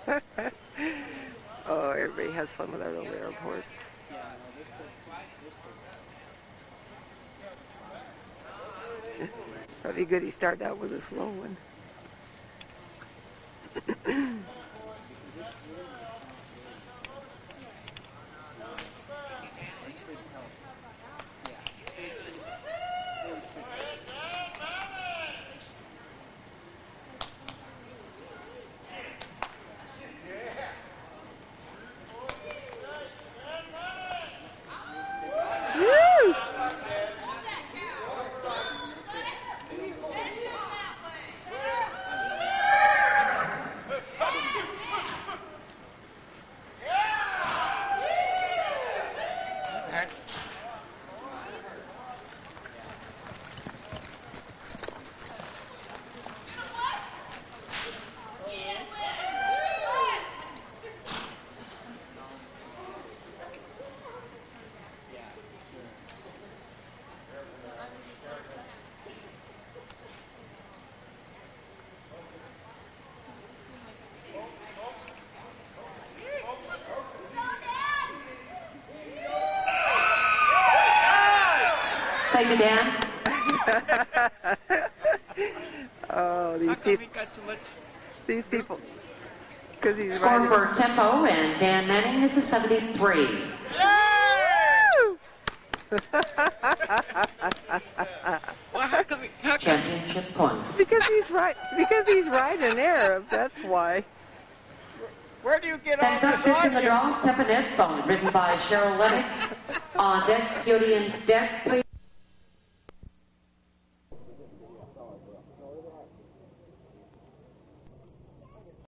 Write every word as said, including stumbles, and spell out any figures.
Oh, everybody has fun with our little Arab horse. Probably good he started out with a slow one. Thank you, Dan. Oh, these people. These people. Because he's Score riding. for tempo, and Dan Manning is a seventy-three. Well, how come he, how come, Championship points. Because he's right. Because he's riding Arab. That's why. where do you get all Next this up, fifth in the audience? draw, Pepinette Bone, ridden by Cheryl Lennox. On deck, Cutie and deck, please.